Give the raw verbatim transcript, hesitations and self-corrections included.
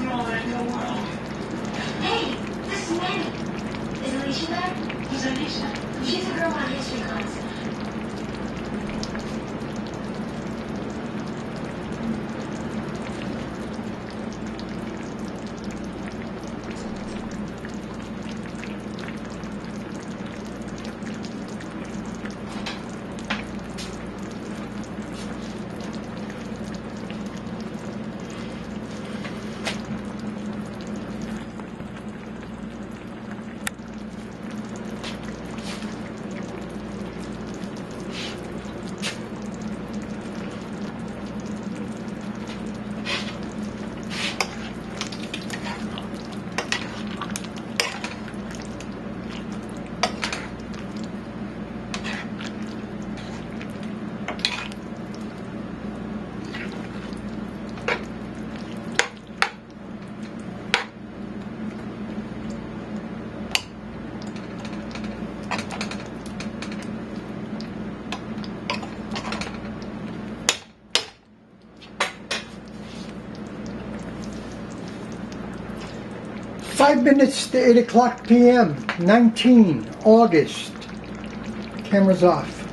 no ideal world. Hey, this is Manny. Is Alicia there? Who's Alicia? She's a girl on history class. Five minutes to eight o'clock p m, nineteen August. Camera's off.